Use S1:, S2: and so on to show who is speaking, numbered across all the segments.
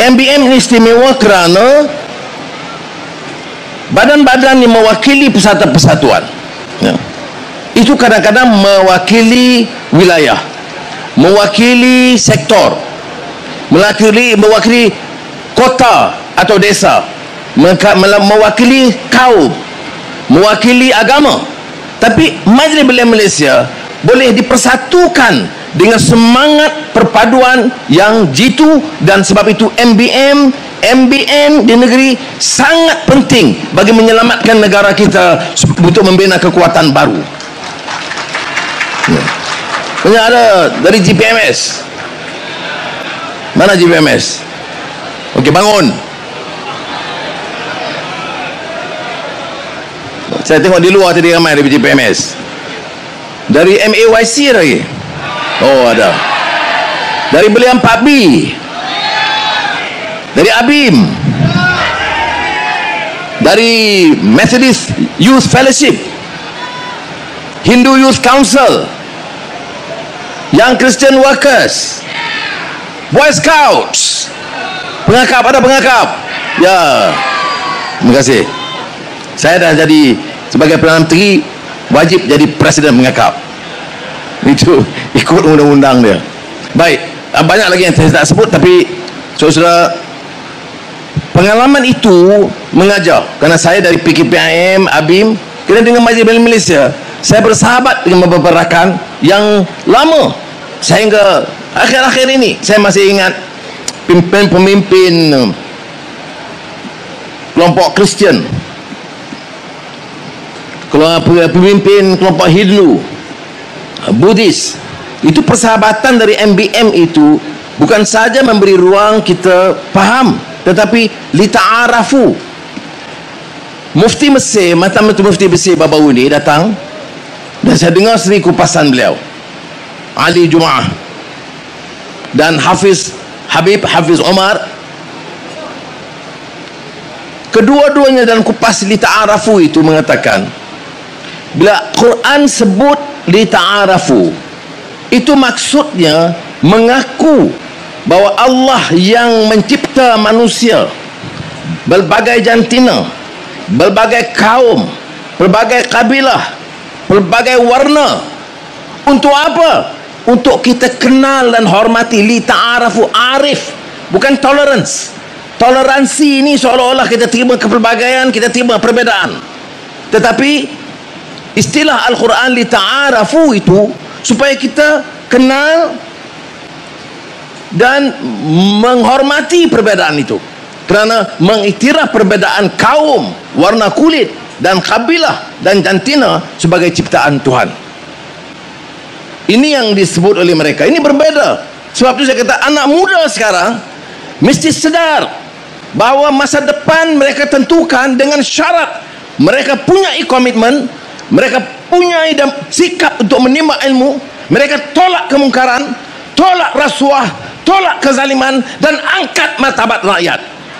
S1: MBM ini istimewa kerana badan-badan yang mewakili persatuan ya, itu kadang-kadang mewakili wilayah, mewakili sektor, mewakili kota atau desa, mewakili kaum, mewakili agama. Tapi Majlis Belia Malaysia boleh dipersatukan dengan semangat perpaduan yang jitu, dan sebab itu MBN di negeri sangat penting bagi menyelamatkan negara kita untuk membina kekuatan baru. Banyak ada dari GPMS. Mana GPMS? Okey, bangun. Saya tengok di luar tadi ramai dari GPMS. Dari MAYC lagi. Oh, ada. Dari Belia 4B. Dari ABIM. Dari Methodist Youth Fellowship, Hindu Youth Council, Young Christian Workers, Boy Scouts. Pengakap, ada pengakap. Ya. Terima kasih. Saya dah jadi sebagai Perdana Menteri, wajib jadi Presiden pengakap. Itu ikut undang-undang dia. Baik, banyak lagi yang saya tak sebut, tapi saudara, pengalaman itu mengajar. Kerana saya dari PKPIM, ABIM, kena dengan Majlis Belia Malaysia, saya bersahabat dengan beberapa rakan yang lama. Sehingga akhir-akhir ini saya masih ingat pemimpin kelompok Kristian, pemimpin kelompok Hindu, Buddhis. Itu persahabatan dari MBM itu bukan saja memberi ruang kita faham, tetapi lita'arafu. Mufti Mesir, Mantan Mufti Mesir baru ini datang, dan saya dengar sendiri kupasan beliau, Ali Jumaah, dan Hafiz Omar. Kedua-duanya dalam kupas lita'arafu itu mengatakan, bila Quran sebut lita'arafu, itu maksudnya mengaku bahawa Allah yang mencipta manusia, berbagai jantina, berbagai kaum, berbagai kabilah, berbagai warna. Untuk apa? Untuk kita kenal dan hormati. Li ta'arafu, arif, bukan tolerance. Toleransi ini seolah-olah kita terima kepelbagaian, kita terima perbezaan. Tetapi istilah Al-Quran li ta'arafu itu supaya kita kenal dan menghormati perbezaan itu, kerana mengiktiraf perbezaan kaum, warna kulit, dan kabilah dan jantina sebagai ciptaan Tuhan. Ini yang disebut oleh mereka. Ini berbeza. Sebab itu saya kata, anak muda sekarang mesti sedar bahawa masa depan mereka tentukan dengan syarat mereka punya komitmen, mereka punya sikap untuk menimba ilmu, mereka tolak kemungkaran, tolak rasuah, tolak kezaliman, dan angkat martabat rakyat.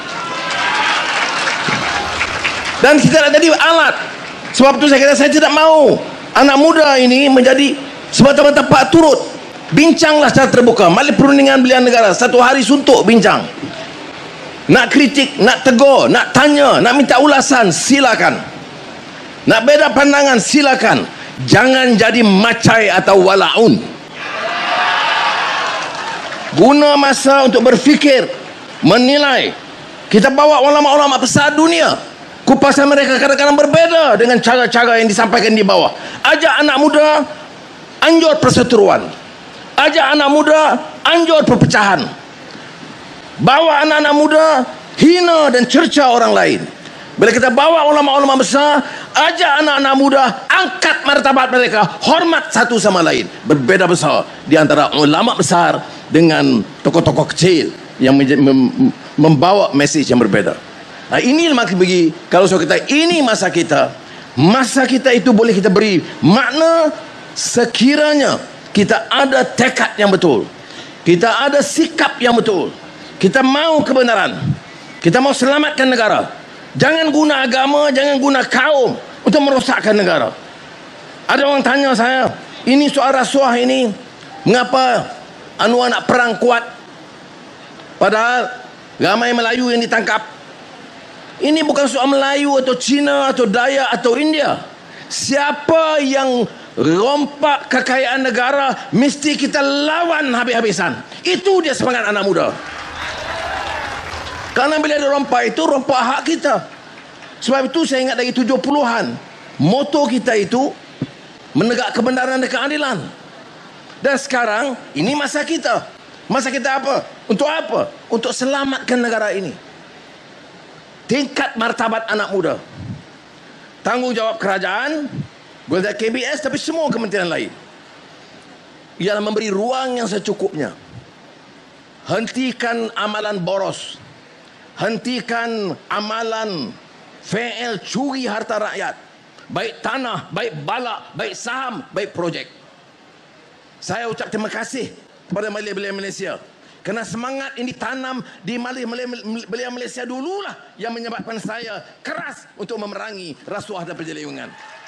S1: Dan kita tidak jadi alat. Sebab itu saya kata, saya tidak mau anak muda ini menjadi semata-mata pak turut. Bincanglah secara terbuka. Majlis Perundingan Belia Negara satu hari suntuk bincang. Nak kritik, nak tegur, nak tanya, nak minta ulasan, silakan. Nak beda pandangan, silakan. Jangan jadi macai atau walaun. Guna masa untuk berfikir, menilai. Kita bawa ulama-ulama besar dunia, kupasan mereka kadang-kadang berbeza dengan cara-cara yang disampaikan di bawah. Ajak anak muda anjur perseteruan, ajak anak muda anjur perpecahan, bawa anak-anak muda hina dan cerca orang lain. Bila kita bawa ulama-ulama besar, ajak anak-anak muda angkat martabat mereka, hormat satu sama lain. Berbeza besar di antara ulama besar dengan tokoh-tokoh kecil yang membawa mesej yang berbeza. Nah, ini maksud bagi, kalau saya kata ini masa kita itu boleh kita beri makna sekiranya kita ada tekad yang betul, kita ada sikap yang betul, kita mau kebenaran, kita mau selamatkan negara. Jangan guna agama, jangan guna kaum untuk merosakkan negara. Ada orang tanya saya, ini soal rasuah ini, mengapa Anwar nak perang kuat, padahal Ramai Melayu yang ditangkap. Ini bukan soal Melayu atau Cina atau Dayak atau India. Siapa yang rompak kekayaan negara, mesti kita lawan habis-habisan. Itu dia semangat anak muda. Karena bila ada rompak itu, rompak hak kita. Sebab itu saya ingat dari 70-an, moto kita itu menegak kebenaran dan keadilan. Dan sekarang ini masa kita. Masa kita apa? Untuk apa? Untuk selamatkan negara ini. Tingkat martabat anak muda. Tanggungjawab kerajaan, bukan saja KBS tapi semua kementerian lain, ialah memberi ruang yang secukupnya. Hentikan amalan boros. Hentikan amalan fail curi harta rakyat. Baik tanah, baik balak, baik saham, baik projek. Saya ucap terima kasih kepada belia-belia Malaysia. Kerana semangat ini tanam di belia Malaysia dululah yang menyebabkan saya keras untuk memerangi rasuah dan penyelewengan.